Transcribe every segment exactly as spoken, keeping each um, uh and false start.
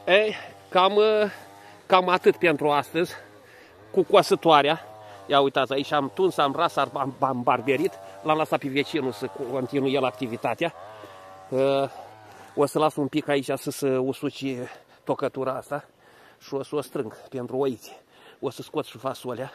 Ei, cam, cam atât pentru astăzi, cu coasătoarea. Ia uitați, aici am tuns, am ras, am, am barberit, l-am lăsat pe vecinul să continue el activitatea. O să las un pic aici să se usuce tocătura asta și o să o strâng pentru oiți. O să scot și fasolea,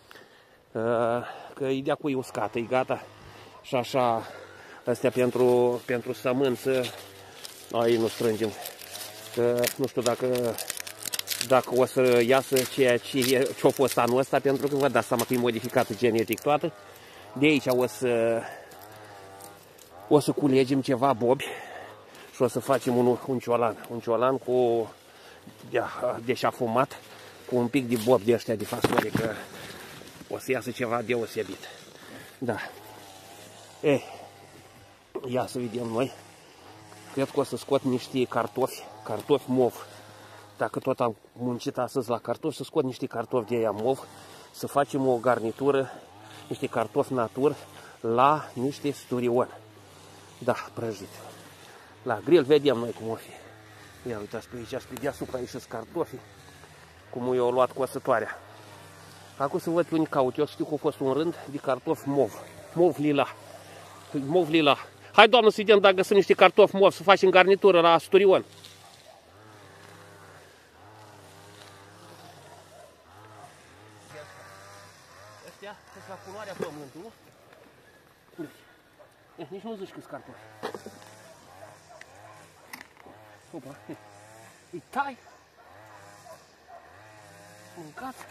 că e de acui uscată, e gata. Și așa, astea pentru, pentru sămânță, aici nu strângem. Că nu știu dacă, dacă o să iasă ceea ce, ce a fost anul ăsta, pentru că vă dați seama că e modificată genetic toată. De aici o să, o să culegem ceva bobi și o să facem un, un ciolan. Un ciolan cu de, deșafumat, cu un pic de bob de ăștia de fasole, că o să iasă ceva deosebit. Da. Ei, ia să vedem noi. Cred că o să scot niște cartofi, cartofi mov. Dacă tot am muncit astăzi la cartofi, să scot niște cartofi de aia mov, să facem o garnitură, niște cartofi natur, la niște sturion. Da, prăjit. La grill vedem noi cum o fi. Ia uitați pe aici, pe deasupra aici sunt cartofii, cum i-au luat coasătoarea. Acum să văd pe unii caut. Eu știu că a fost un rând de cartofi mov. Mov lila. Mov lila. Hai, doamnă, să vedem dacă sunt niște cartofi mov, să facem garnitură la sturion. Astea sunt la culoarea pământului. Eh, nici nu zici că sunt cartofi. Opa, îi tai. Mâncați.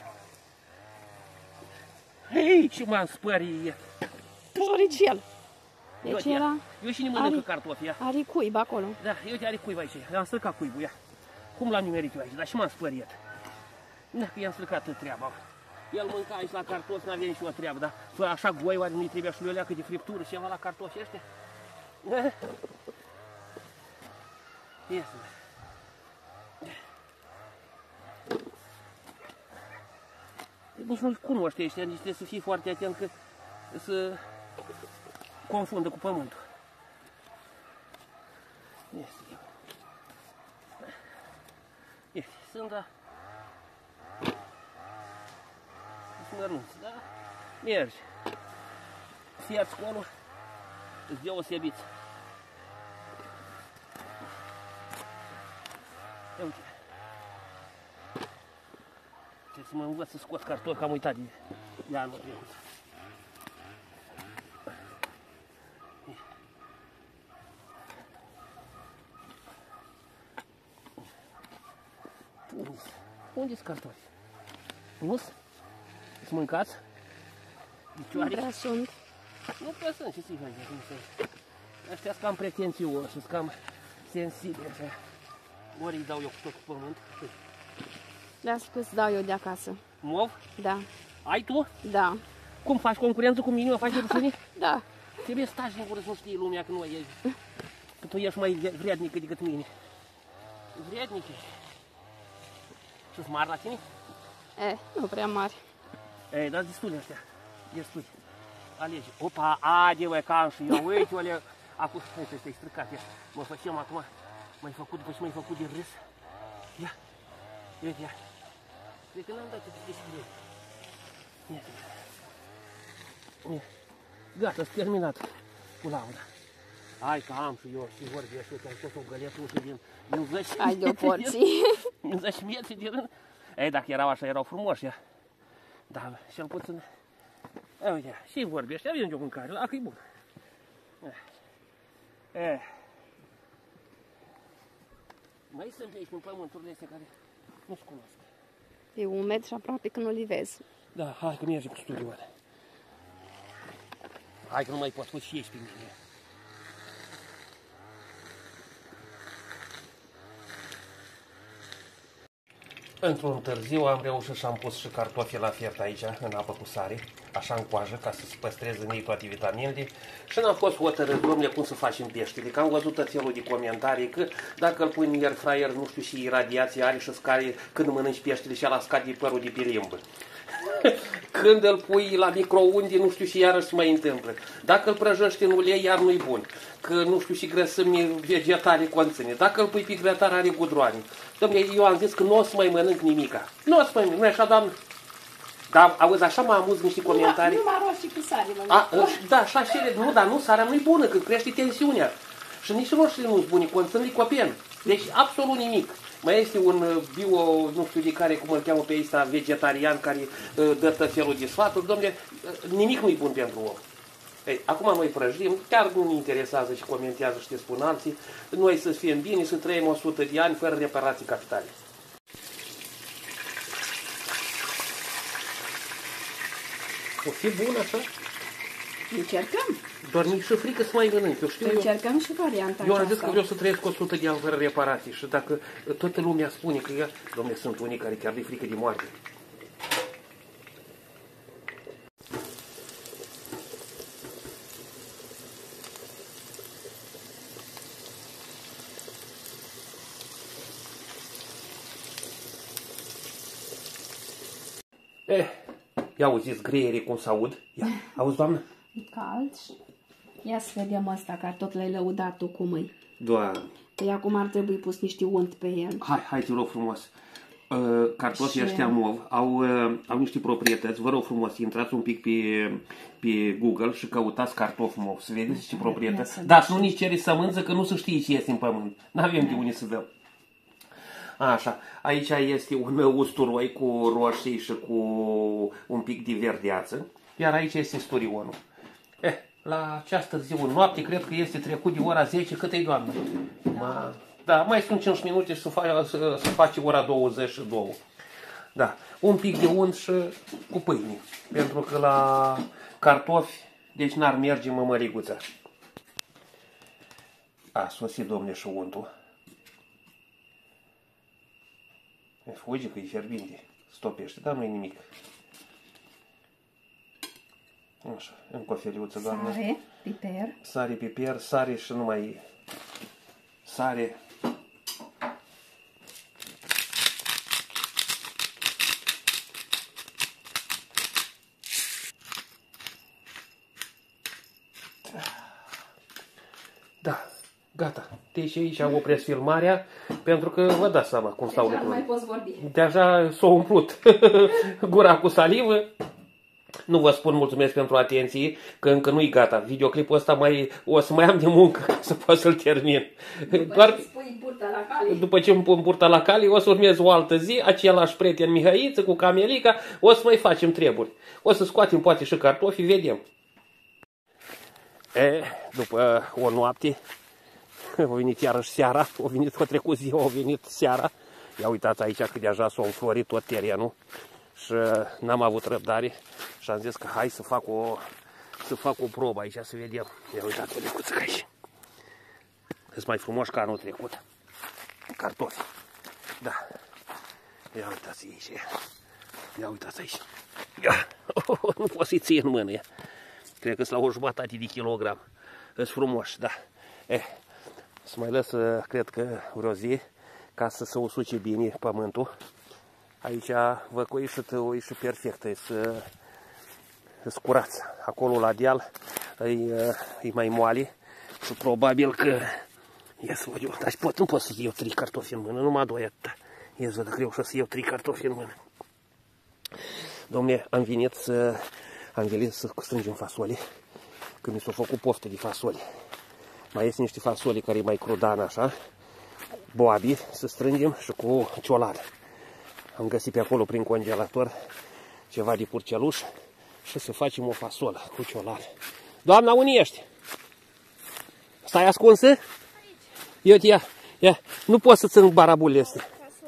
Hei, ce m-am spărit. Floricel. Deci era... Eu și nu mănâncă cartofi, are cuib acolo. Da, uite, are cuib aici. Am stricat cuibul, ia. Cum l-am nimerit eu aici, dar și m-am spărit. Da, că i-am stricat treaba. El mânca aici la cartofi, n-avea nici o treabă, dar fără așa goi, oare nu-i trebuia și lui o leacă de friptură și ceva la cartofi ăștia? Ia să văd. Nici nu-i cunoște ăștia, nici trebuie să fii foarte atent că să confundă cu pământul. Este. Este. Sunt, da. Sunt mărunți, da? Merge. Fierți acolo, îți deosebiți. Ia uite. Trebuie să mă învăț să scot cartofi, că am uitat de, de anul trecut. Unde-s cartofi? Nu-s? Să mâncați? Nu prea sunt. Nu prea sunt, ce să-i faci? Ăștia sunt cam pretențioși, sunt cam sensibili așa. Ori îi dau eu cu tot cu pământ. Las că-ți dau eu de acasă. Mov? Da. Ai tu? Da. Cum faci concurență cu mine? O faci de rușine? Da. Trebuie să stai în gură să nu știi lumea că nu ești. Că tu ești mai vrednică decât mine. Vrednic ești. Și-s mari la tine? E, nu prea mari. Ei, dar destule astea. Destule. Alege. Opa, adevăr, că am și eu. Uite, alea. Acum, uite, ăsta-i stricat. Ia. Mă facem acum. M-ai făcut, după ce m-ai făcut de râs. Ia. Uite, ia. Cred că n-am dat ce te scrie. Ia. Ia. Gata, s-a terminat cu lauda. Hai că am și eu, și vorbesc, uite, ai tot o găletușă din, din zece. Ai de o porții. Din zece metri de rând. Ei, dacă erau așa, erau frumoși, ia. Dar, cel puțin, ia uite, și vorbește, avem de o mâncare, dacă e bun. Eh. Mai sunt aici în pământurile astea care nu-ți cunosc. E umed și aproape că nu li vezi. Da, hai că merge cu studioare. Hai că nu mai poți, și ești pe mine. Într-un târziu am reușit și am pus și cartofii la fiert aici, în apă cu sare, așa în coajă, ca să se păstreze în ei toate vitaminele. Și n-am fost hotărât, domnule, cum să facem peștele, că am văzut tot felul de comentarii, că dacă îl pui în air fryer, nu știu, și radiația are și scare când mănânci peștele și ala scade părul de pe limbă. Când îl pui la microunde, nu știu și iarăși se mai întâmplă. Dacă îl prăjești în ulei, iar nu-i bun. Că nu știu și grăsimi vegetale conține. Dacă îl pui pe grătar, are gudroane. Dom'le, eu am zis că nu o să mai mănânc nimica. Nu o să mai mănânc, nu așa, doamnă? Dar, auzi, așa mă amuz niște comentarii. Nu mă roșii cu sare, A, da, așa și ele. Nu, dar nu, sarea nu-i bună, că crește tensiunea. Și nici roșiile nu-s bune, conțin licopen. Deci, absolut nimic. Mai este un bio, nu știu de care, cum îl cheamă pe ăsta, vegetarian, care uh, dă tot felul de sfaturi. Dom'le, nimic nu-i bun pentru om. Ei, acum noi prăjim, chiar nu ne interesează și comentează și te spun alții. Noi să fim bine, să trăim o sută de ani fără reparații capitale. O fi bun așa? Încercăm. Doar mi-e și frică să mai mănânc. Eu știu, Încercăm eu, și varianta eu am zis aceasta. că vreau să trăiesc o sută de ani fără reparații. Și dacă toată lumea spune că ea, dom'le, sunt unii care chiar de frică de moarte. Eh, ia auziți greierii cum s-aud? Ia, auzi, doamnă? E cald și... Ia să vedem asta, care tot l-ai lăudat tu cum e. Doamne. Păi acum ar trebui pus niște unt pe el. Hai, hai, te rog frumos. Uh, cartofii ăștia mov au, uh, au niște proprietăți. Vă rog frumos, intrați un pic pe, pe Google și căutați cartof mov. Să vedeți ce proprietăți. Da, să nu nici cereți sămânță, că nu se știe ce este în pământ. N-avem de unde să dăm. Așa, aici este un usturoi cu roșii și cu un pic de verdeață. Iar aici este sturionul. Eh, la această zi, în noapte, cred că este trecut de ora zece. Cât e, doamnă? Ma... Da, mai sunt cinci minute și să, fa să, să face ora douăzeci și două. Da, un pic de unt și cu pâine. Pentru că la cartofi, deci n-ar merge mămăriguța. A sosit, domne, și untul. E fuge că e fierbinte. Stopește, dar nu-i nimic. Așa, încă o feliuță, doamne. Sare, piper. Sare, piper, sare și numai sare. Da, gata. Deci aici opresc filmarea, pentru că vă dați seama cum stau lucrurile. Nu mai poți vorbi. Deja s-a umplut gura cu salivă. Nu vă spun mulțumesc pentru atenție, că încă nu-i gata. Videoclipul ăsta mai, o să mai am de muncă ca să pot să-l termin. După Doar ce spui burta la cale. după ce îmi pun burta la cale, o să urmez o altă zi, același prieten Mihăiță cu Camelica, o să mai facem treburi. O să scoatem poate și cartofii, vedem. E, după o noapte, a venit iarăși seara, a venit, a trecut ziua, a venit seara. Ia uitați aici că deja s-a înflorit tot terenul și n-am avut răbdare și am zis că hai să fac o, să fac o probă aici, să vedem. Ia uitați o lecuță ca aici. Sunt mai frumoși ca anul trecut. Cartofi. Da. Ia uitați aici. Ia uitați aici. Ia. Oh, nu pot să-i ții în mână. Ia. Cred că sunt la o jumătate de kilogram. Sunt frumoși, da. Eh, să mai lăs, cred că, vreo zi, ca să se usuce bine pământul. Aici văd că o ieșit, o ieșit perfectă, să scurați. Acolo la deal e, e mai moale și probabil că ies văd eu, dar pot, nu pot să iau trei cartofi în mână, numai doi atâta. Ies văd că reușesc să iau trei cartofi în mână. Dom'le, am venit să am venit să strângem fasole, că mi s-a făcut poftă de fasole. Mai este niște fasole care e mai crudană așa, boabi, să strângem și cu cioladă. Am găsit pe acolo prin congelator ceva de purceluș și să facem o fasolă cu cioladă. Doamna, unde ești? Stai ascunsă? Aici. Eu te ia, ia. Nu pot să țin barabulele astea.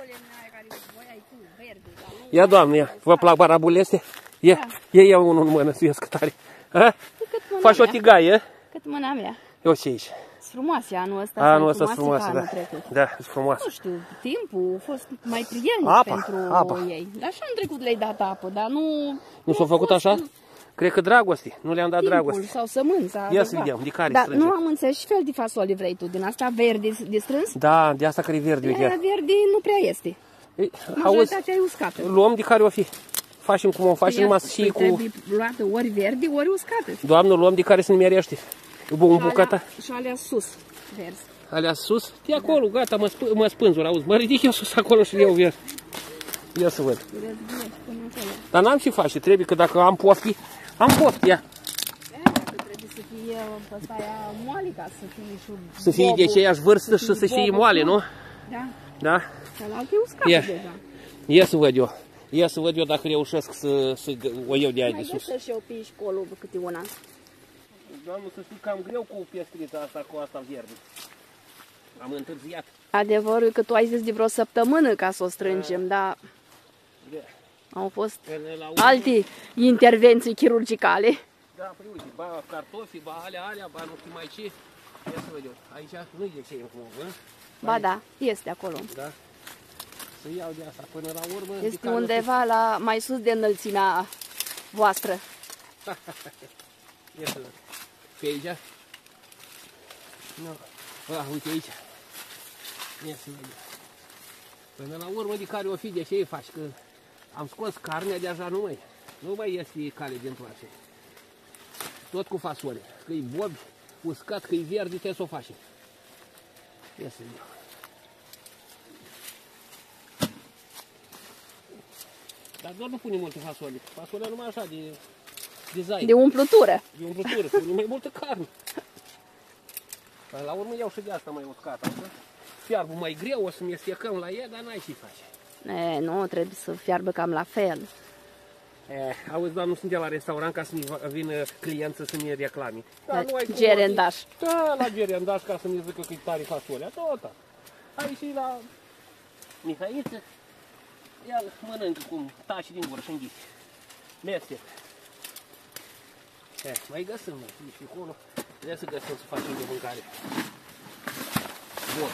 Ia, doamne, ia. Vă plac barabulele astea? Ia, ia, ia unul în mână să ies câtare. Faci o tigaie? Cât mâna mea. Eu și aici. Sunt frumoase anul ăsta. Anul ăsta sunt frumoase, da. Trecut. Da, sunt frumoase. Nu știu, timpul a fost mai prielnic apa, pentru apa. ei. Dar și în trecut le-ai dat apă, dar nu... Nu s-a făcut așa? Cred că dragoste. Nu le-am dat timpul dragoste. sau sămânța. Ia să vedem, de care Dar strângem. nu am înțeles ce fel de fasole vrei tu. Din asta verde de strâns? Da, de asta care e verde. Aia verde nu prea este. Ei, Majoritatea e uscată. Luăm de care o fi. facem cum o facem, numai și păi cu... trebuie luată ori verde, ori uscate. Doamnă, luăm de care se nimerește. Un bucata. Și alea sus, verzi. Alea sus? De acolo, da. Gata, mă, sp mă spânzur, auzi. Mă ridic eu sus acolo și eu verd. Ia să văd. Dar n-am ce face, trebuie că dacă am pofti, am pofti, ia. Trebuie să fie ăsta aia moale ca să fie și Să fie de aceeași vârstă și să fie moale, nu? Da. Da? Cealaltă e uscată deja. Ia să văd eu. Ia să văd eu dacă reușesc să, să o iau de aia de sus. Mai găsă și eu pe școlul câte una. Doamne, să știi că am greu cu pestrița asta, cu asta verde. Am întârziat. Adevărul e că tu ai zis de vreo săptămână ca să o strângem, dar au fost alte intervenții chirurgicale. Da, păi uite, ba cartofi, ba alea, alea, ba nu știu mai ce. Ia să văd eu. Aici nu-i de ce e cum, bă? Ba da, este acolo. Da. Să iau de asta până la urmă. Este undeva la mai sus de înălțimea voastră. Ia să văd. Pe aici? Nu. Ah, uite aici. Ia să vedem. Până la urmă de care o fi, de ce îi faci? Că am scos carnea, deja nu mai, nu mai este cale de întoarce. Tot cu fasole. Că-i bobi, uscat, că-i verde, trebuie să o faci. Ia să vedem. Dar doar nu pune multe fasole. Fasolea numai așa, de design. De umplutură. De umplutură, pune mai multă carne. La urmă iau și de asta mai uscată. Fiarbă mai greu, o să mi stecăm la ea, dar n-ai ce face. E, nu, trebuie să fiarbă cam la fel. E, auzi, doar nu suntem la restaurant ca să vină cliență să ne reclame. Da, gerendaș. Da, la gerendaș ca să ne zică că e tare fasolea, tot. Aici și la Mihaiță, el mănâncă cum taci din gură și înghiți. Mestec. E, mai găsim, mai și acolo. Trebuie să găsim să facem de mâncare. Bun.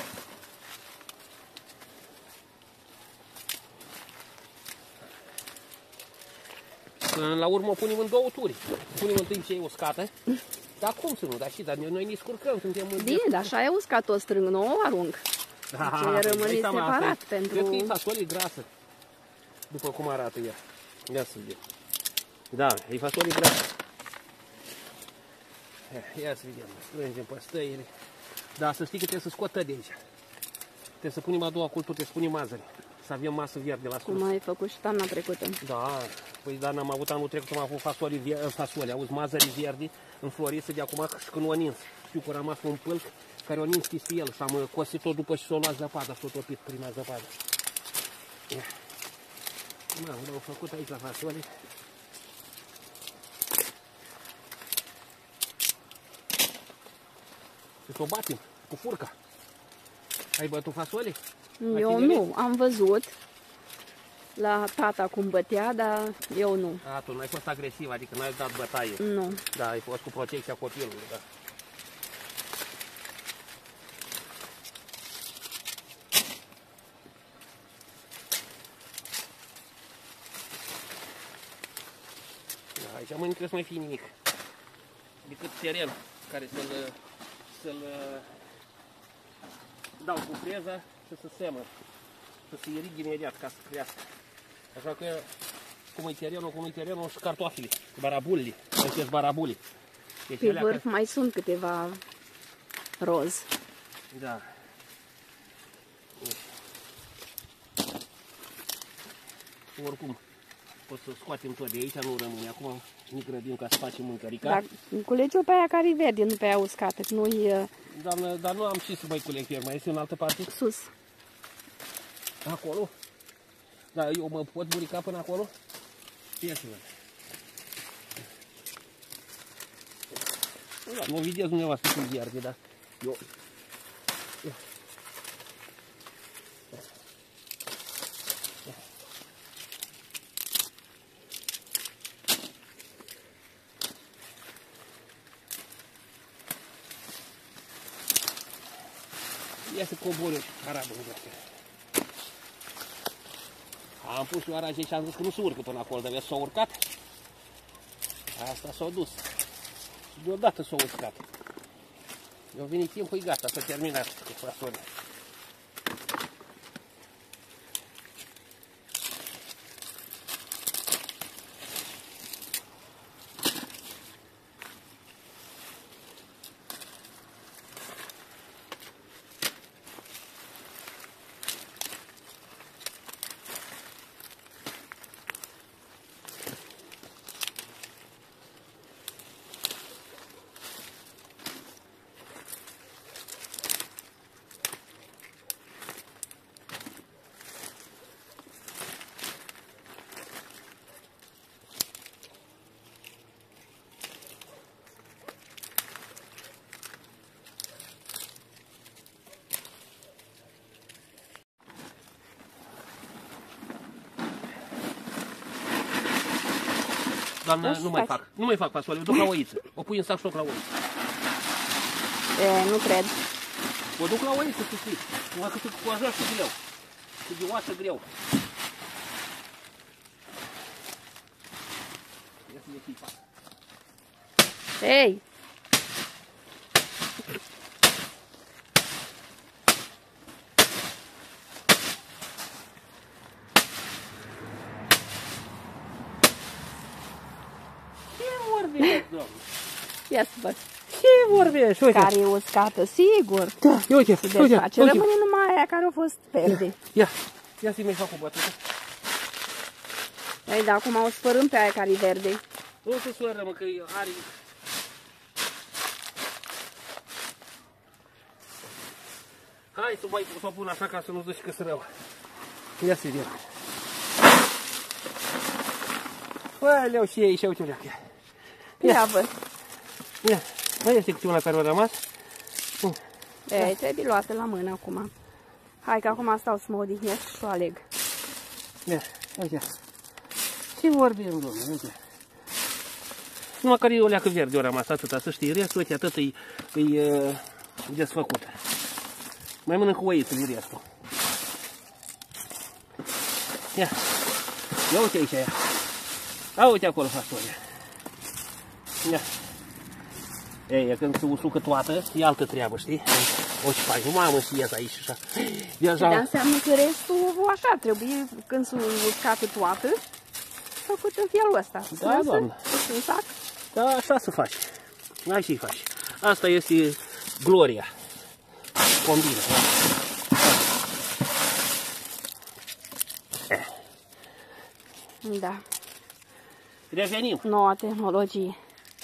Până la urmă o punem în două turi. Punem întâi ce e uscată. Dar cum să nu? Dar și, dar noi ne scurcăm, suntem în... Bine, dar așa e uscat, o strâng, nu o arunc. Da, ce rămâne separat pentru... Cred că e fasole grasă. După cum arată ea. Ia să vedem. Da, e fasole grasă. Ia să vedem, strângem păstăile. Dar să știi că trebuie să scoată de aici. Trebuie să punem a doua cultură, trebuie să punem mazăre. Să avem masă verde la sus. Cum ai făcut și toamna trecută. Da, păi da, n-am avut anul trecut, am avut fasole, fasole, auzi, mazăre verde, înflorisă de acum și când o nins. Știu că a rămas un pâlc care o nins pe el și am cosit-o după și s-o luat zăpada, s-o topit prima zăpadă. Mă, l-au făcut aici la fasole. Și s-o batem cu furca. Ai bătut fasole? Eu nu, am văzut la tata cum bătea, dar eu nu. A, tu n-ai fost agresiv, adică n-ai dat bătaie. Nu. Da, ai fost cu protecția copilului, da. Da, aici mâine trebuie să mai fie nimic. Decât teren care să-l să-l dau cu freza și să semă. Să se irig imediat ca să crească. Așa că, cum e terenul, cum e terenul și cartofile, barabulii, acest barabuli. Deci pe vârf că... mai sunt câteva roz. Da. Oricum, o să scoatem tot de aici, nu rămâne. Acum ne grăbim ca să facem mâncărica. Dar culegi-o pe aia care e verde, nu pe aia uscată, că nu-i... Doamnă, dar nu am și să mai culeg pe mai este în altă parte? Sus. Acolo? Da, eu mă pot burica până acolo? Ia să văd. Da, mă vedeți dumneavoastră cum verde, dar eu... Ia să cobor eu arabă în găsă. Am pus eu araje și am zis că nu se urcă până acolo, dar vezi, s-a urcat. Asta s-a dus. Și deodată s-a urcat. Eu venit timpul, e gata, s-a terminat cu fasole. Toamnă Da, nu mai faci. fac. Nu mai fac fasole, o duc la oiță. O pui în sac și o duc la oiță. E, nu cred. O duc la oiță, să știi. Numai că cu așa și greu. Cu de oasă greu. Ia să le chipa. Ei! Ia să văd. Ce vorbești? Uite. Care e uscată, sigur. Da, ia uite, Se uite, desface. uite. Rămâne numai aia care a fost verde. Ia, ia să-i mai fac o bătută. Ei, dar acum o sfărâm pe aia care e verde. Nu se sfără, mă, că are... Hai să mai să o pun așa ca să nu zici că sunt rău. Ia să-i dea. Aleu, și ei, și uite o leacă. Ia văd. Ia, mai este câte una care a rămas. Ei, trebuie luată la mână acum. Hai că acum stau să mă odihnesc și o aleg. Ia, uite. Ce vorbim, domnule, uite. Numai care e o leacă verde, o rămas atâta, să știi. Restul, uite, atât e, e desfăcut. Mai mănânc cu oițele restul. Ia, ia uite aici, ia. A, uite acolo fasolia. Ia. Ei, când se usucă toată, e altă treabă, știi? O ce faci, mamă, și ies aici și așa. Deja... Dar înseamnă că restul așa trebuie, când s-a uscată toată, făcut în felul ăsta. Da, doamnă. În sac. Da, așa să faci. Hai și faci. Asta este gloria. Combină. Da. Revenim. Noua tehnologie.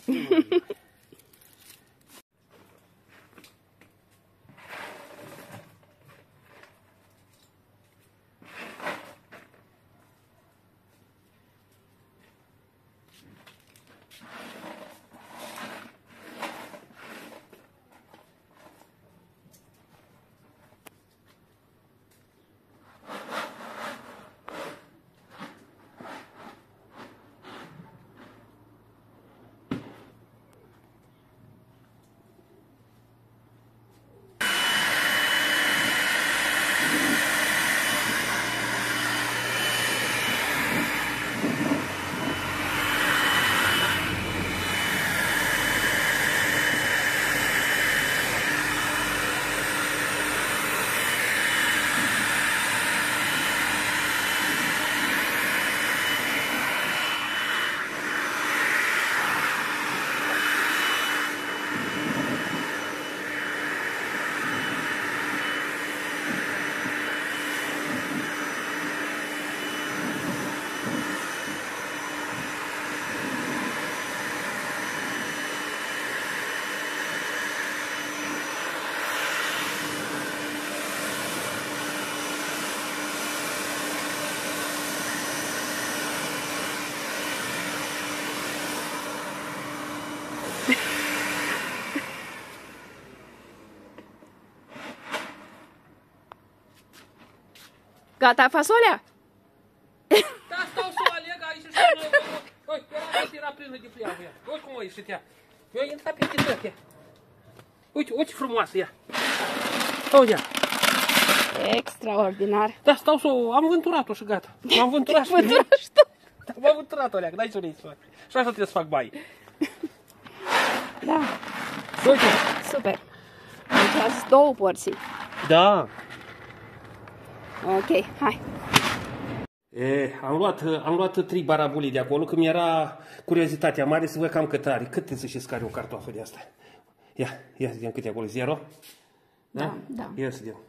Gata fasolea? Da, stau să o aleg aici și nu... Uite, era plină de pliavă ea. Uite cum a ieșit ea. Eu i-am intrat peste tot ea. Uite, uite frumoasă ea. Uite. Extraordinar. Da, stau să o... Am vânturat-o și gata. M-am vânturat și... Vânturat și tot. M-am vânturat-o, leacă, dai să o să fac. Și așa trebuie să fac baie. Da. Uite. Super. Deci azi două porții. Da. Ok, hai. E, am luat, am luat trei barabuli de acolo, că mi-era curiozitatea mare să văd cam cât are. Cât trebuie să-și scare o cartoafă de asta? Ia, ia să vedem câte acolo. Zero? Da, da. Ia să vedem.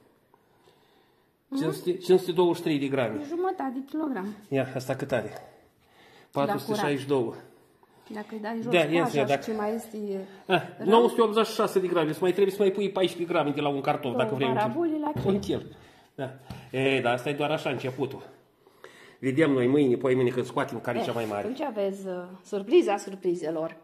cinci sute douăzeci și trei de grame. Jumătate de kilogram. Ia, asta cât are? patru sute șaizeci și doi. Dacă îi dai jos Da, cu ia să așa vedem, și dacă- ce mai este Ah, nouă sute optzeci și șase de grame. Să mai trebuie să mai pui paisprezece grame de la un cartof, dacă vrei un barabuli la kil. Un kil. Da. E, dar asta e doar așa începutul. Vedem noi mâine, poi mâine când scoatem care e cea mai mare. Atunci aveți uh, surpriza surprizelor.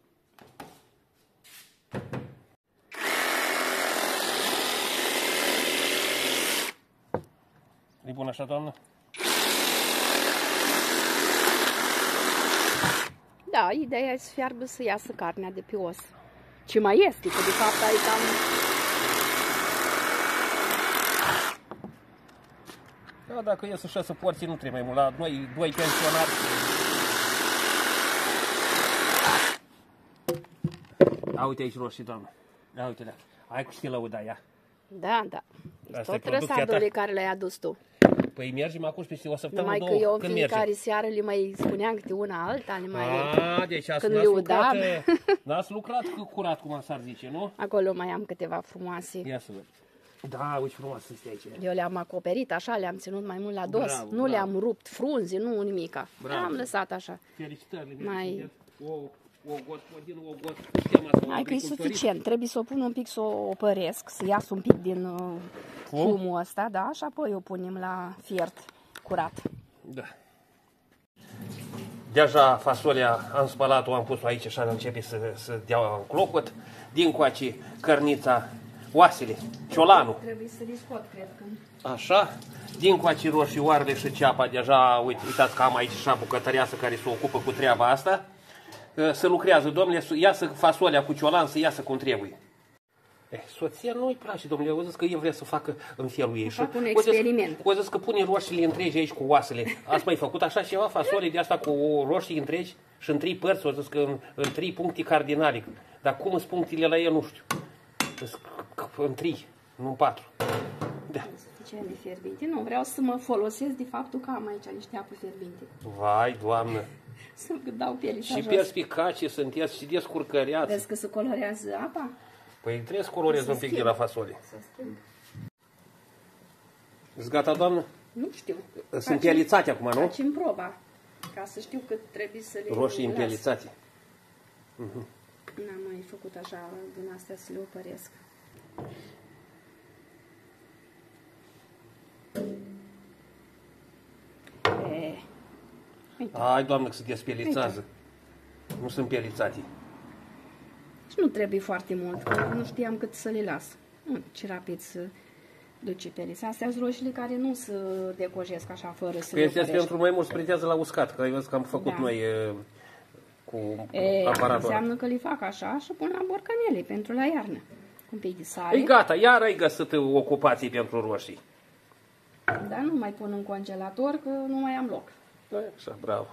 E bun așa, doamnă? Da, ideea e să fiarbă să iasă carnea de pe os. Ce mai este, că de fapt aici am... Da, dacă ies șase porții, nu trebuie mai mult. La noi, doi pensionari... A, uite aici roșii, doamnă. A, uite-le. Hai cu și lăuda ea. Da, da. Asta Tot e producția răsadului ta. care le-ai adus tu. Păi mergem acum peste o săptămână, Numai două, că eu în când fiecare mergem. seară le mai spuneam câte una alta, le mai... A, deci ați, când n-ați lăudam. lucrat, n-ați lucrat curat, cum s-ar zice, nu? Acolo mai am câteva frumoase. Ia să văd. Da, uite frumos este aici. Eu le-am acoperit așa, le-am ținut mai mult la dos. Bravo, nu bravo. le-am rupt frunze, nu nimica. Bravo. Le-am lăsat așa. Felicitări. Mai- O, o gospodină, o gospodină, o Hai că e suficient. Trebuie să o pun un pic, să o opăresc, să iasă un pic din uh, fumul ăsta, da? Și apoi o punem la fiert curat. Da. Deja fasolea am spălat-o, am pus-o aici și am începe să, să dea în clocot. Din coace cărnița, oasele, ciolanul. Trebuie să le scot, cred că. Așa. Din coace roșii, oarele și ceapa. Deja, uite, uitați că am aici și bucătăreasă care se ocupă cu treaba asta. Să lucrează, domnule, să iasă fasolea cu ciolan, să iasă cum trebuie. Eh, soția nu-i place, domnule, o zis că el vrea să facă în felul ei. Fac un O zis- experiment. O zis că pune roșiile întregi aici cu oasele. Ați mai făcut așa ceva, fasole de asta cu roșii întregi și în trei părți, o zis că în, în trei puncte cardinale. Dar cum sunt punctele la el, nu știu. Zis că în trei, nu în patru. Da. Suficient de fierbinte. Nu, vreau să mă folosesc de faptul că am aici niște apă fierbinte. Vai, Doamnă! Să dau pielița Și jos. perspicace sunteți și descurcăreați. Vezi că se colorează apa? Păi trebuie să colorezi Să un pic de schimb. la fasole. Să schimb. Ești gata, doamnă? Nu știu. Sunt pielițate acum, nu? Facem proba. Ca să știu că trebuie să le Roșii las. împielițate. N-am mai făcut așa din astea să le opăresc. E, uite. Hai, doamnă, că se despielițează. Nu sunt pielițate. Și nu trebuie foarte mult, că nu știam cât să le las. Nu, ce rapid să duce pielița. Astea sunt roșiile care nu se decojesc așa fără să Păi le astea opărești. pentru mai mult spritează la uscat, că ai văzut că am făcut Da. noi e, cu E, aparatul. înseamnă că le fac așa și pun la borcanele pentru la iarnă. Un pic de sare. E gata, iar ai găsit ocupații pentru roșii. Dar nu mai pun în congelator, că nu mai am loc. Așa, bravo.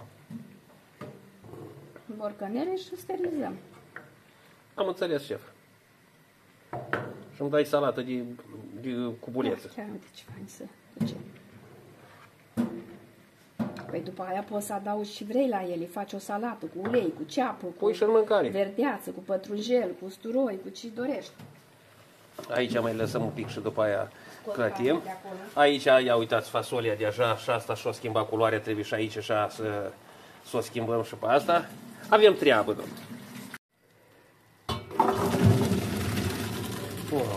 Borcanele și sterilizăm. Am înțeles, șef. Și îmi dai salată de, de cubuleță. Chiar uite ce fain să duce. Păi după aia poți să adaugi și vrei la ele. Faci o salată cu ulei, cu ceapă, cu Pui și în mâncare. verdeață, cu pătrunjel, cu usturoi, cu ce dorești. Aici mai lăsăm un pic și după aia Scot cătim. carnea de acolo. Aici, ia uitați, fasolia deja și asta și-o schimba culoarea, trebuie și aici așa să, să o schimbăm și pe asta. Avem treabă, domnule. Wow.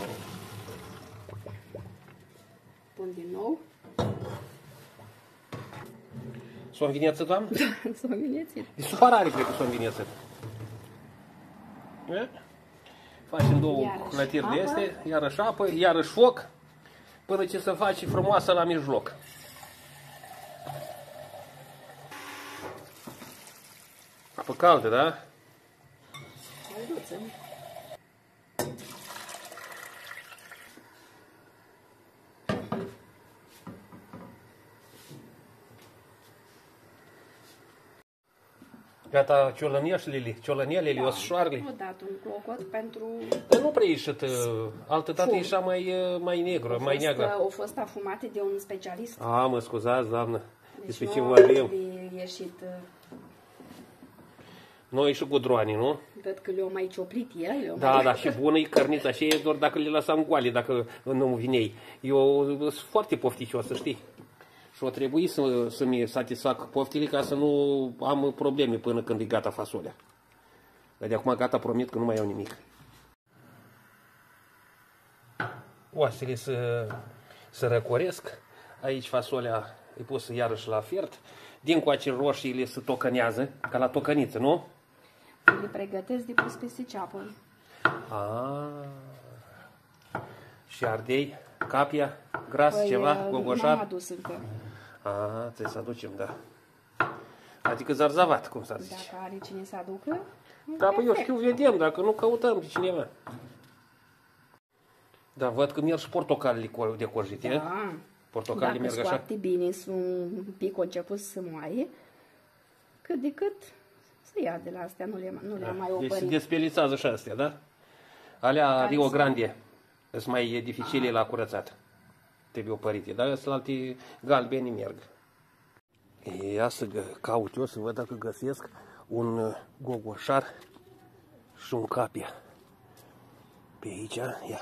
Pun din nou. S-o învineță, doamnă? S-o înghinețit. De supărare, cred că s-o învineță. E? Facem două Iarăși clătiri de apă. este, iarăși apă, iarăși foc, până ce se face frumoasă la mijloc. Apă caldă, da? Călduță. Gata ciolănieșlele, ciolănielele, Da. osșoarele. O dat un clocot pentru... Dar nu prea ieșit, altă dată Fum. ieșea mai, mai negru, Au mai fost, neagră. au fost afumate de un specialist. A, mă scuzați, doamnă, Deci despre nu ce au vorbim. ieșit... uh, Noi și cu droanii, nu? Văd că le-au mai cioplit el. le-au Da, mai... da, și bună e cărnița, și e doar dacă le lăsam goale, dacă nu vinei. Eu sunt foarte pofticios, să știi. Și o trebuie să, să-mi satisfac poftile ca să nu am probleme până când e gata fasolea. Dar de acum gata, promit că nu mai iau nimic. Oasele să, să răcoresc. Aici fasolea e pusă iarăși la fiert. Din coace roșiile se tocănează, ca la tocăniță, nu? Le pregătesc de pus peste ceapă. Ah. Și ardei, capia, gras, Păi, ceva, uh, gogoșar. n-am adus încă. Ah, trebuie să aducem, da. Adică zarzavat, cum s-ar zice. Dacă are cine să aducă. Da, păi eu știu, vedem, dacă nu căutăm de cineva. Da, văd că merg și portocalele de corzite. Da. Portocalele merg așa. Foarte bine, sunt un pic început să moaie. Cât de cât să ia de la astea, nu le, nu le Da. mai Deci se opărit. despelițează și astea, da? Alea Care Rio sunt? Grande sunt mai dificile la curățat. Trebuie opărite, dar ăsta alte galbeni merg. Ia să gă- caut eu să văd dacă găsesc un uh, gogoșar și un capia. Pe aici, ia.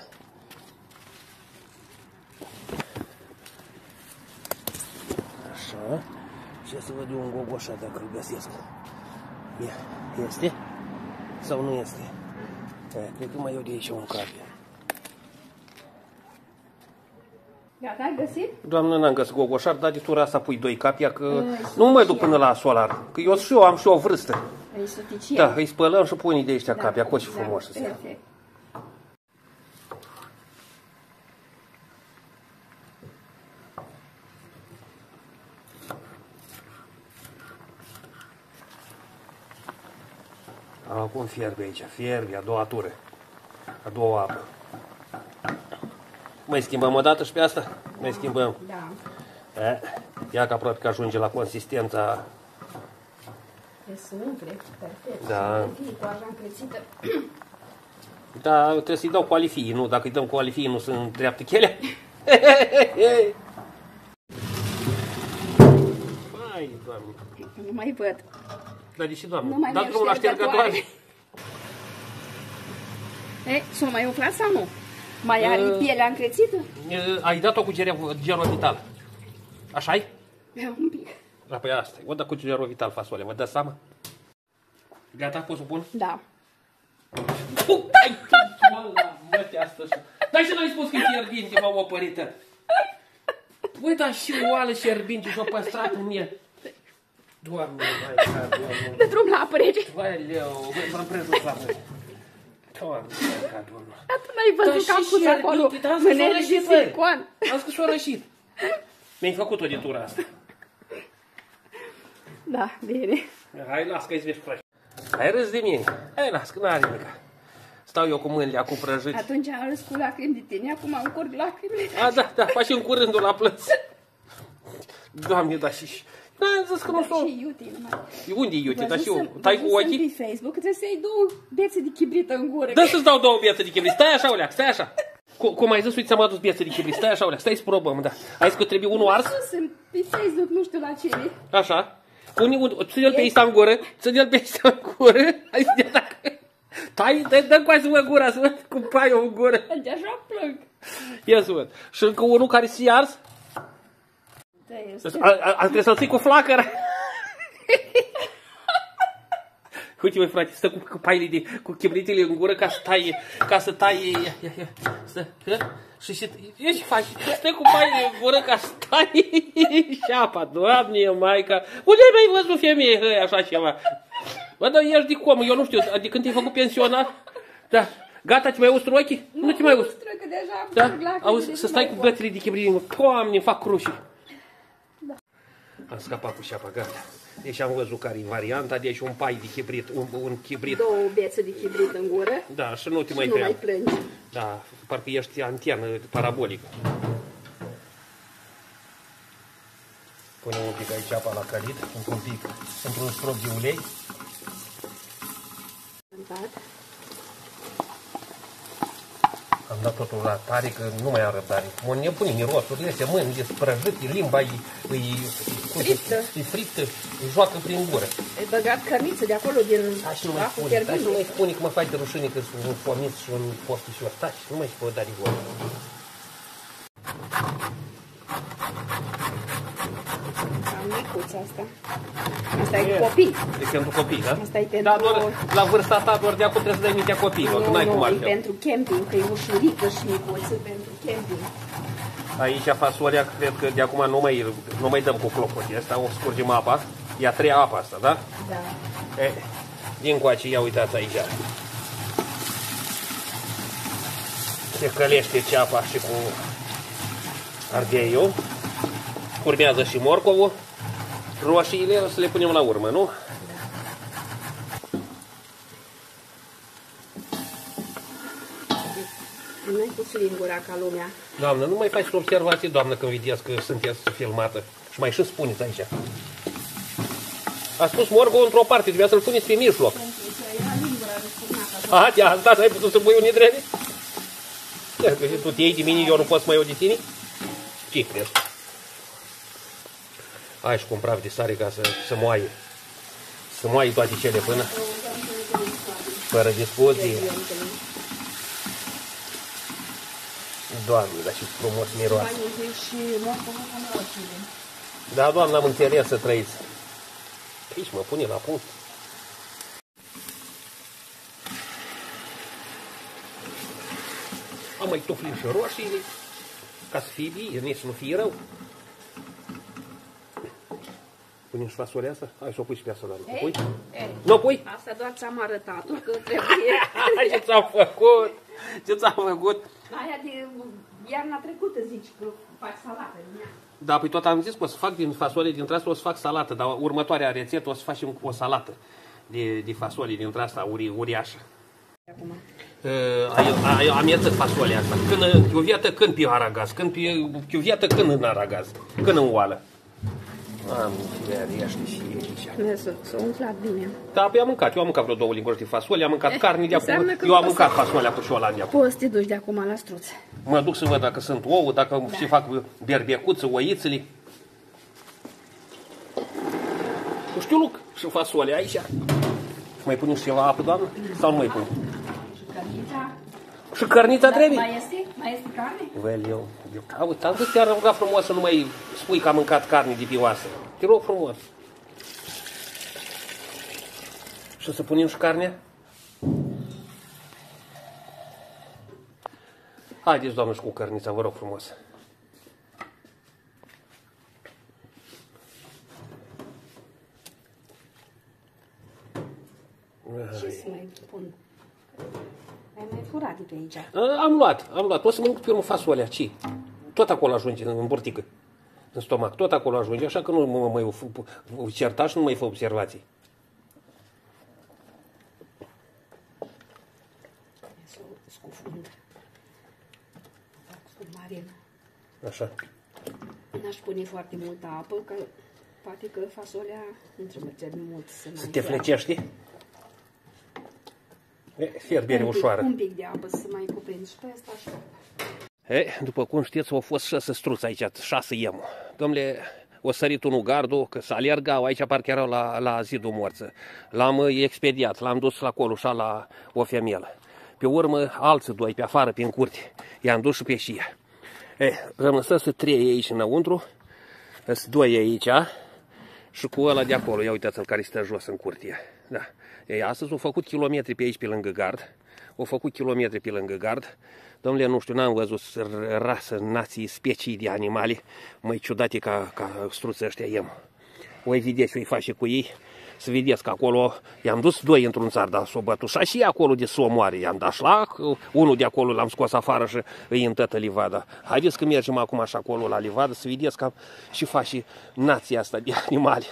Așa. Și să văd eu un gogoșar dacă îl găsesc. Ia. Este? Sau nu este? E, cred că mai iau de aici un capia. Gata, ai găsit? Doamnă, n-am găsit gogoșar, dar de tura asta pui doi capia, că Ai, nu mă duc până la solar. Că eu și eu am și o vârstă. E suficient. Da, îi spălăm și pui de ăștia capia, coși da, frumos să se ia. perfect. Acum fierbe aici, fierbe, a doua tură, a doua apă. Mai schimbăm o dată și pe asta? Mai schimbăm. Da. E, ia că aproape că ajunge la consistența. E să umple, perfect. Da. Să fie cu așa încrețită. Da, trebuie să-i dau cu alifii, nu? Dacă îi dăm cu alifii, nu sunt dreaptă chelea. Hai, Doamne. Nu mai văd. Dar de ce, Doamne? Nu mai Dar merg drumul la ștergătoare. E, s-o mai umflat sau nu? Mai are Uh. pielea încrețită? E, Ai dat-o cu Gerovital. Așa-i? Da, un pic. Da, păi asta e. O da cu Gerovital fasole, vă dați seama? Gata, pot să pun? Da. Dai, măte astăzi. Dar și n-ai spus că e fierbinte, m-au opărită. Băi, dar și oală și fierbinte și-o păstrat în mie. Doamne, vai, ca, Doamne. De drum la apă rege. Vai, leu, mă-mi prezut la mâine. Doamne, vai, ca, Doamne. Dar tu n-ai văzut că am pus acolo mânele de silicon. Am zis că s-o rășit. Mi-ai făcut-o de tura asta. Da, bine. Hai, las că-i vezi frate. Hai râs de mine. Hai, las, că n-are nimic. Stau eu cu mâinile acum prăjit. Atunci am râs cu lacrimi de tine, acum am curg lacrimile. A, da, da, facem curândul la plăț. Doamne, da, și... N-am zis că nu s-o... Și iute, numai. Unde e iute? Da, și eu. Văzusem- Tai cu văzusem ochii? pe Facebook că trebuie să-i două bețe de chibrit în gură. Dă să-ți dau două bețe de chibrit. Stai așa, Oleac, stai așa. Cu- Cum ai zis, uite, ți-am adus bețe de chibrit. Stai așa, Oleac, stai să probăm, da. Ai zis că trebuie unul ars? Văzusem pe Facebook, nu știu la cine. Așa. Pune un... Ține-l pe ăsta în gură. Ține-l pe ăsta în gură. Hai să vedem dacă... Tai, dă, dă cu să văd gura, să văd cum pai o în gură. De așa plâng. Ia să văd. Și încă unul care se ars. Da, este. A, a, a, trebuie să-l ții cu flacăra. Uite, măi, frate, stă cu, cu paile de, cu chibritele în gură ca să taie, ca să taie, ia, ia, ia, stă, ia, și și, ia ce faci? Stă cu paile în gură ca să taie și apa, Doamne, Maica, unde ai mai văzut femeie, hăi, așa ceva? Bă, dar ești de cum, eu nu știu, de când te-ai făcut pensionar? Da, gata, ți mai ustru ochii? Nu, nu te mai ustru. Ustră, că deja am Da? curg lacrimile, Auzi, deci să nu stai mai cu pot. bețele de chibrit, Doamne, fac crușii. Da. Am scăpat cu șapa, gata. Deci am văzut care e varianta, deci un pai de chibrit, un, un chibrit. Două bețe de chibrit în gură. Da, și nu te mai Nu mai treabă. plângi. Da, parcă ești antenă parabolică. Punem un pic aici apa la călit, într-un pic, într-un strop de ulei. Am dat totul la tare, că nu mai am răbdare. Mă nebuni, mirosul, este mâini, e sprăjit, e limba, e, e, Frită. e frită, e joacă prin gură. Ai băgat cărniță de acolo din Stai și nu mai apă spune, stai și nu fierbinte. mai spune că mă faci de rușine că sunt un fomis și un postișor. Stai și nu mai spune da de gură. Am micuța asta. Asta e cu copii. E pentru copii, da? Asta e pentru- Da, doar la vârsta ta, doar de acum trebuie să dai mintea copiilor, că Nu, n-ai cum nu, e altfel. pentru camping, că e ușurică și micuță pentru camping. Aici fasolea, cred că de acum nu mai, nu mai dăm cu clopotii. Asta o scurgem apa. E a treia apa asta, da? Da. E, din coace, ia uitați aici. Se călește ceapa și cu ardeiul. Urmează și morcovul. Roșiile o să le punem la urmă, nu? Nu ai pus lingura ca lumea. Doamnă, nu mai faci observații, doamnă, când vedeți că sunteți filmată. Și mai și spuneți aici. A spus morgul într-o parte, trebuia să-l puneți pe mijloc. Aha, te-a asta, n-ai putut să pui unii drept? Că tu te iei de mine, eu nu pot să mă iau de tine? Ce crezi? Hai și cum praf de sare ca să, să moaie. Să moaie toate cele până. Fără discuție. Doamne, dar ce frumos miroase. Da, doamne, am înțeles să trăiți. Aici mă pune la punct. Am mai tuflit și roșiile, ca să fie bine, să nu fie rău. Punem și fasolea asta? Hai să o pui și pe asta, doamne. O pui? Nu o pui? Asta doar ți-am arătat că trebuie. Ce ți-am făcut? Ce ți-am făcut? Aia de iarna trecută zici că faci salată din ea. Da, păi tot am zis că o să fac din fasole dintre asta, o să fac salată, dar următoarea rețetă o să facem o salată de, de fasole dintre asta uri, uriașă. Acum. Uh, amețit fasolea asta. Când chiuvetă, când pe aragaz, când pe chiuvetă, când în aragaz, când în oală. Am ești și aici. S-a umflat bine. Da, păi am mâncat. Eu am mâncat vreo două linguri de fasole, am mâncat carne de acum. Eu am mâncat fasolea cu șolan de acum. Poți să te duci de acum la struț. Mă duc să văd dacă sunt ouă, dacă da. Se fac berbecuță, oițele. Nu știu, Luc, și fasole aici. Mai punem și ceva apă, doamnă? Sau nu mai punem? Și cărnița. Și cărnița trebuie? Mai este? Mai este carne? Well, eu, eu caut. Am zis, te-ar ruga frumos să nu mai spui că am mâncat carne de pe oasă. Te rog frumos. Și să punem și carnea? Haideți, doamnă, și cu cărnița, vă rog frumos. Ce să mai pun? Ai mai furat de pe aici. Am luat, am luat. O să mănânc pe urmă fasolea. Ce? Tot acolo ajunge, în burtică, în stomac. Tot acolo ajunge, așa că nu mă mai certa și nu mai fă observații. Să o scufund. Fac submarin. Așa. N-aș pune foarte multă apă, că poate că fasolea nu trebuie mult să mai... Să te flecești? Fierbere ușoară. Un pic de apă să mai cuprind și pe asta așa. E, după cum știți, au fost șase struți aici, șase iemu. Dom'le, o sărit unul gardul, că să alergau, aici parcă erau la, la zidul morță. L-am expediat, l-am dus la colușa la o femeie. Pe urmă, alții doi pe afară, pe în curte. I-am dus și pe și ea. E, rămăsă trei aici înăuntru, sunt doi aici și cu ăla de acolo, ia uitați-l care stă jos în curte. Da. Ei, astăzi au făcut kilometri pe aici, pe lângă gard. Au făcut kilometri pe lângă gard. Dom'le, nu știu, n-am văzut rasă, nații, specii de animale mai ciudate ca, ca struții ăștia iemu. O vedeți ce-i face cu ei. Să vedeți că acolo i-am dus doi într-un țar, dar s-o bătușa și acolo de s-o omoare. I-am dat șlac, unul de acolo l-am scos afară și îi întătă livada. Haideți că mergem acum așa acolo la livadă să vedeți că și face nația asta de animale.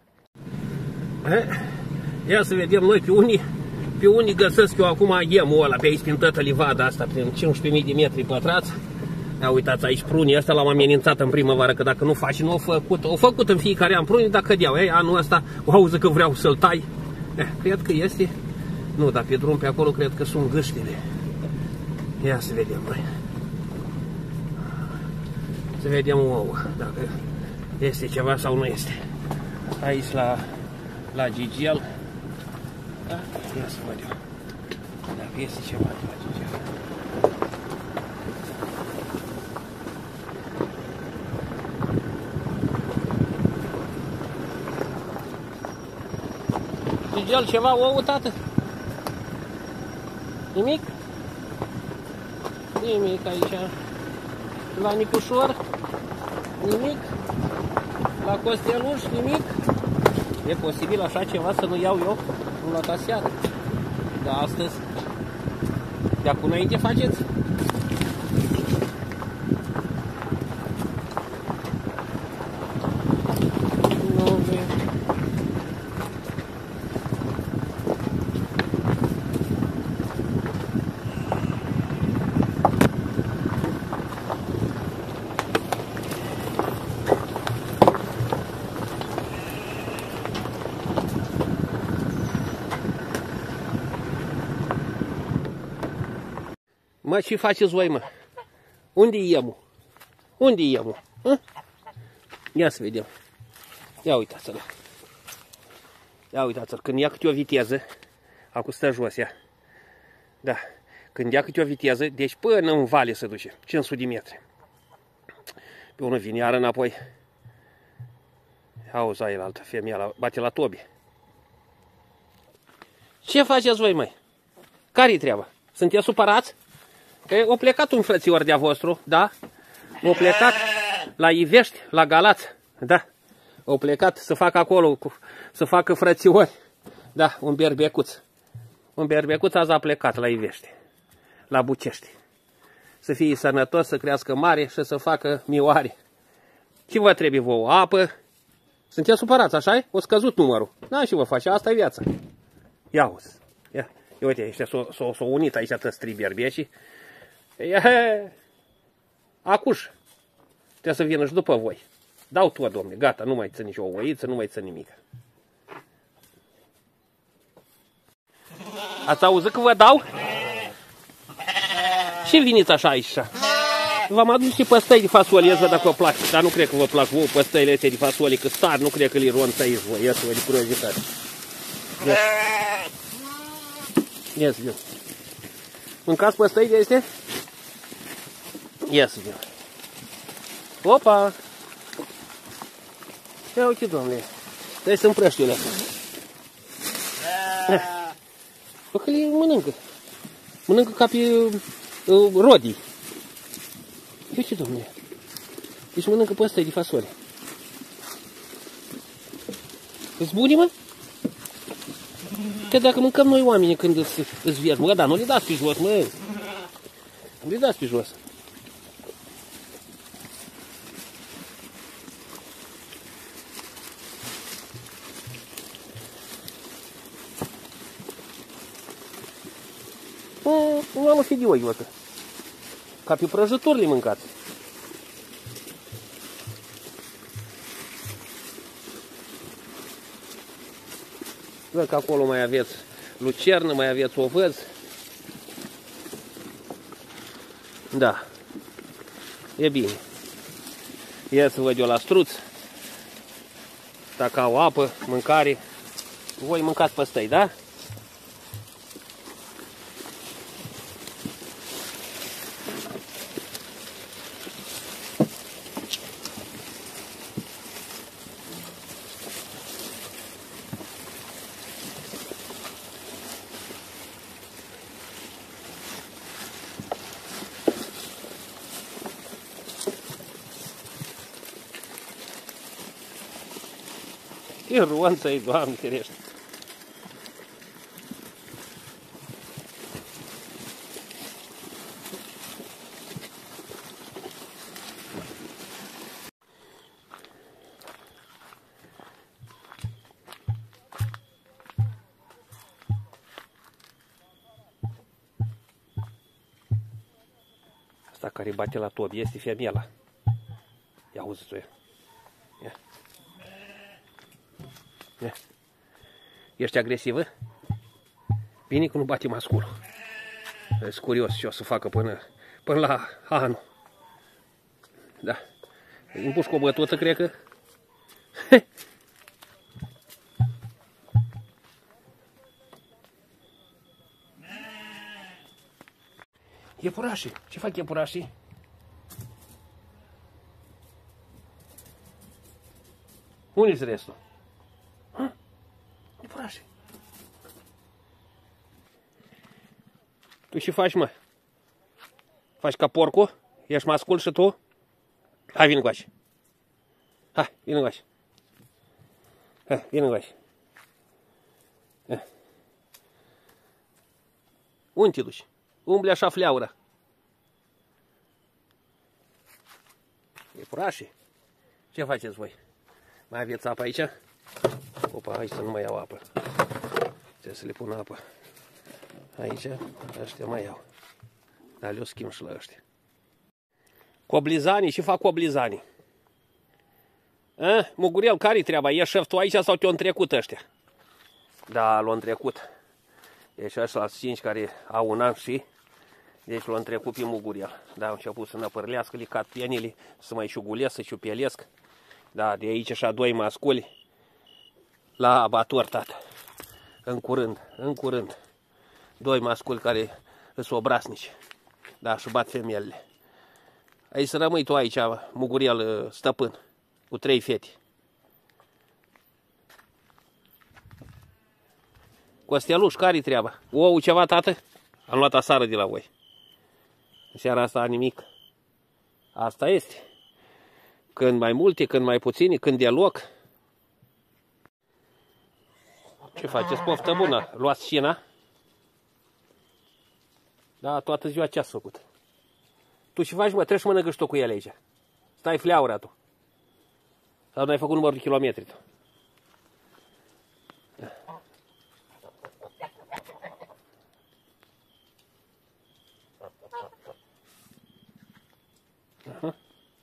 Ia să vedem noi pe unii, pe unii găsesc eu acum iemul ăla pe aici prin toată livada asta, prin cincisprezece mii de metri pătrați. Ia uitați aici prunii ăsta, l-am amenințat în primăvară că dacă nu faci, nu au făcut, au făcut în fiecare an prunii, dacă cădeau. Ei, anul ăsta o auză că vreau să-l tai. Eh, cred că este. Nu, dar pe drum pe acolo cred că sunt gâștile. Ia să vedem noi. Să vedem ouă, dacă este ceva sau nu este. Aici la, la Gigel. Da? Ia să văd eu. Dacă este ceva de la Gigel. Gigel, ceva ouă, tată? Nimic? Nimic aici. La Nicușor? Nimic? La Costeluș? Nimic? E posibil așa ceva să nu iau eu? Nu la seară. Dar astăzi, de acum înainte faceți? Nu Mă, ce faceți voi, mă? Unde e iemul? Unde e iemul? Hă? Ia să vedem. Ia uitați-l. Ia uitați-l. Când ia câte o viteză, acum stă jos ea. Da. Când ia câte o viteză, deci până în vale se duce. cinci sute de metri. Pe unul vine iară înapoi. Auzi, aia altă femeia, bate la tobi. Ce faceți voi, măi? Care-i treaba? Sunteți supărați? Că o plecat un frățior de-a vostru, da? O plecat la Ivești, la Galați, da? O plecat să facă acolo, să facă frățiori, da? Un berbecuț. Un berbecuț azi a plecat la Ivești, la Bucești. Să fie sănătos, să crească mare și să facă mioare. Ce vă trebuie vouă? Apă? Sunteți supărați, așa-i? O scăzut numărul. Da, și vă face, asta e viața. Ia uzi. Ia. Ia uite, ăștia s-au unit aici atâți trei berbeci. Ia. Acuș. Trebuie să vină și după voi. Dau tu, domne, gata, nu mai țin nici o oiță, nu mai țin nimic. Ați auzit că vă dau? Și veniți așa aici. V-am adus și păstăi de fasole, văd dacă vă plac, dar nu cred că vă plac vouă păstăile astea de fasole, că star, nu cred că le ronți aici voi, ia-să-vă de curiozitate. Ia să vedem. Mâncați păstăi de astea? Ia să vedem. Opa! Ia uite, doamne, stai să împrăștiule astea. Bă, că le mănâncă. Mănâncă ca pe uh, rodii. Uite, domnule, deci mănâncă pe ăsta de fasole. Îți buni, mă? Că dacă mâncăm noi oamenii când îți, îți viergi, mă, dar nu le dați pe jos, mă. Nu le dați pe jos. Nu am fi de oi, mă, ca pe prăjituri le mâncați. Văd că acolo mai aveți lucernă, mai aveți ovăz. Da. E bine. Ia să văd eu la struț. Dacă au apă, mâncare. Voi mâncați păstăi, da? Ce ruanță-i, Doamne ferește! Asta care bate la tobi este femeia. Ia auzi-ți-o ea. Ia. Ia. Ești agresivă? Bine că nu bate masculul. Ești curios ce o să facă până, până la anul. Da. Împușcă o bătută, cred că. Iepurașii. Ce fac iepurașii? Unde-s restul? Ha? Iepurașii. Tu ce faci, mă? Faci ca porcul? Ești mascul și tu? Hai, vină încoace. Hai, vină încoace. Hai, vină încoace. Unde te duci? Umbli așa fleaură. Iepurașii. Ce faceți voi? Mai aveți apă aici? Opa, hai să nu mai iau apă. Trebuie să le pun apă. Aici, ăștia mai iau. Dar le-o schimb și la ăștia. Coblizanii, ce fac coblizanii? A? Mugurel, care-i treaba? Ești șef tu aici sau te-au întrecut ăștia? Da, l-au întrecut. E și ăștia cinci care au un an și Deci l-am trecut pe muguriel. Da, am început să năpărlească, le cad pienile, să mai șugulesc, să șupelesc. Da, de aici așa doi masculi la abator, tată. În curând, în curând. Doi masculi care sunt obraznici. Da, și bat femeile. Aici să rămâi tu aici, muguriel stăpân, cu trei fete. Costeluș, care-i treaba? Ou ceva, tată? Am luat asară de la voi. În seara asta nimic. Asta este. Când mai multe, când mai puține, când e loc. Ce faceți? Poftă bună. Luați cina? Da, toată ziua ce ați făcut? Tu ce faci, mă? Treci mănâncă și tu cu ele aici. Stai fleaura tu. Sau n-ai făcut numărul de kilometri tu? Aha.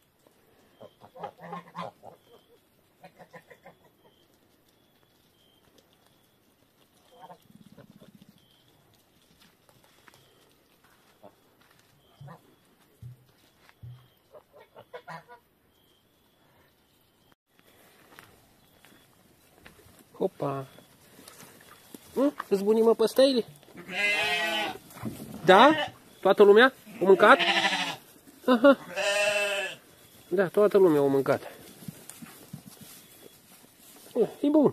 Opa! Hm? Îți bunii, mă, păstăile? Da? Toată lumea? O mâncat? Aha. Da, toată lumea o mâncat. E bun.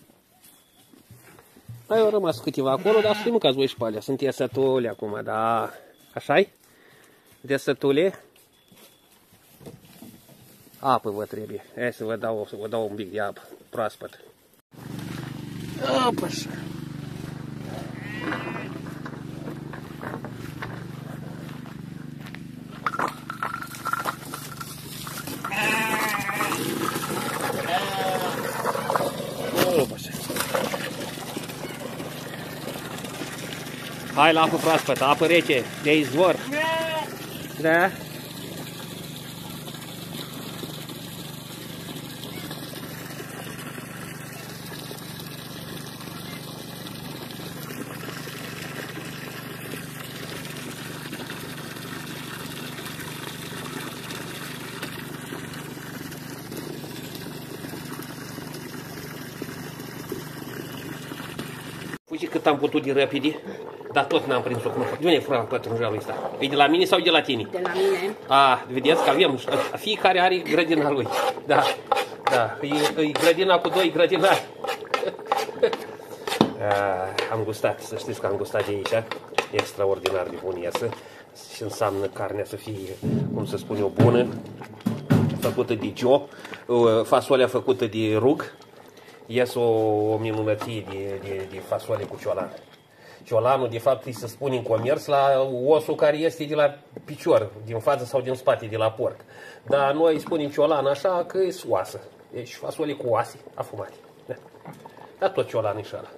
Mai au rămas câteva acolo, dar să-i mâncați voi și pe alea. Sunt iesătule acum, da. Așa-i? Desătule? Apă vă trebuie. Hai să vă dau, să vă dau un pic de apă proaspătă. Apă așa. Hai la apă proaspătă, apă rece, de izvor. Da? Uite cât am putut de repede, dar tot n-am prins-o. De unde e fura pătrunjalul ăsta? E de la mine sau de la tine? De la mine. A, vedeți că avem, fiecare are grădina lui. Da, da, e, e grădina cu doi grădinari. A, am gustat, să știți că am gustat de aici. Extraordinar de bun iesă. Și înseamnă carnea să fie, cum să spun eu, bună. Făcută de cio, fasolea făcută de rug. Ies o, o minunăție de, de, de fasole cu ciolan. Ciolanul, de fapt, îi se spune în comerț la osul care este de la picior, din față sau din spate, de la porc. Dar noi îi spunem ciolan așa că e oasă. Deci fasole cu oase afumate. Da. Dar tot ciolan e ăla.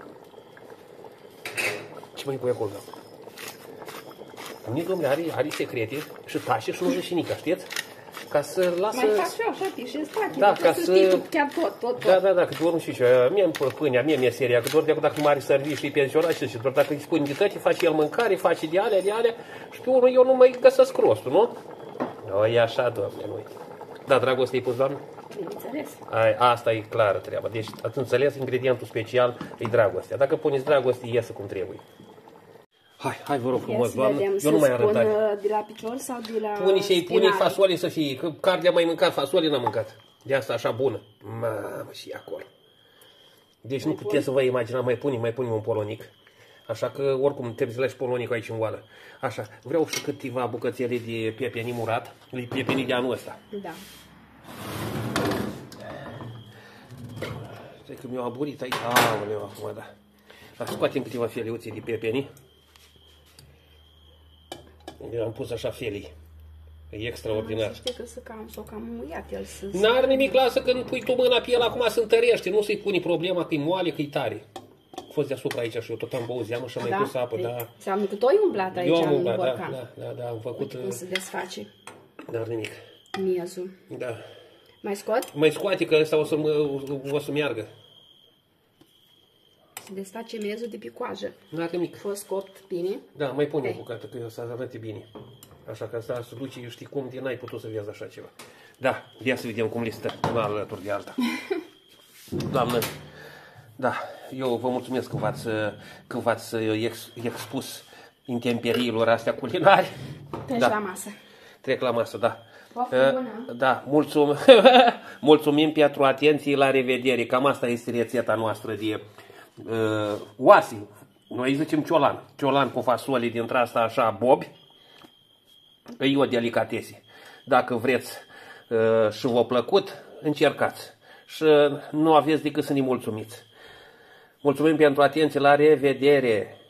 Ce mai pui acolo? Unii, domnule, are, are secrete și tașe și nu zice nici, știți? Ca să lasă... Mai fac și eu așa, pișe spate. Da, ca să... să... chiar tot, tot, tot. Da, da, da, că doar nu știu ce, mie pâinea, mie meseria, că doar de dacă nu are servici și pensionat și doar dacă îi spun de tăti, face el mâncare, face de alea, de alea și pe urmă eu nu mai găsesc rostul, nu? No, e așa, doamne, nu. Da, dragoste-i pus, doamne? Bineînțeles. Asta e clară treaba. Deci, ați înțeles, ingredientul special e dragostea. Dacă puneți dragoste, iese cum trebuie. Hai, hai, vă rog frumos, doamnă. Eu nu mai am răbdare. De la picior sau de la Pune și pune fasole să fie, că carnea mai mâncat, fasole n-am mâncat. De asta așa bună. Mamă, și acolo. Deci mai nu puteți să vă imaginați, mai punem, mai punem un polonic. Așa că oricum trebuie să lași polonicul aici în oală. Așa, vreau și câteva bucățele de pepeni murat, de pepeni de anul ăsta. Da. Stai că mi-au aburit aici. Aoleu, acum, da. Așa, scoatem câteva feliuțe de pepeni. Eu am pus așa felii. E extraordinar. Știi că s-o cam, s-o cam muiat el să... N-are nimic, lasă că pui tu mâna pe el, acum se întărește. Nu să-i puni problema că e moale, că e tare. A fost deasupra aici și eu tot am băut zeamă și am mai pus apă, da. Înseamnă că tu ai umblat aici în borcan. Da, da, da, am făcut... Uite cum se desface. N-are nimic. Miezul. Da. Mai scot? Mai scoate că ăsta o să, o să meargă. Desfacem miezul de pe coajă. N-are nimic. A fost copt bine. Da, mai pune o Hai. bucată, că să arate bine. Așa că asta să duce, știi cum, de n-ai putut să vezi așa ceva. Da, ia să vedem cum le stă, una alături de alta. Doamnă, da, eu vă mulțumesc că v-ați, că v-ați ex, expus intemperiilor astea culinare. Treci Da. la masă. Trec la masă, da. Poftă bună. Da, mulțum... mulțumim pentru atenție, la revedere. Cam asta este rețeta noastră de uh, oase. Noi zicem ciolan. Ciolan cu fasole dintre asta așa bobi. E o delicatese. Dacă vreți uh, și v-a plăcut, încercați. Și nu aveți decât să ne mulțumiți. Mulțumim pentru atenție, la revedere!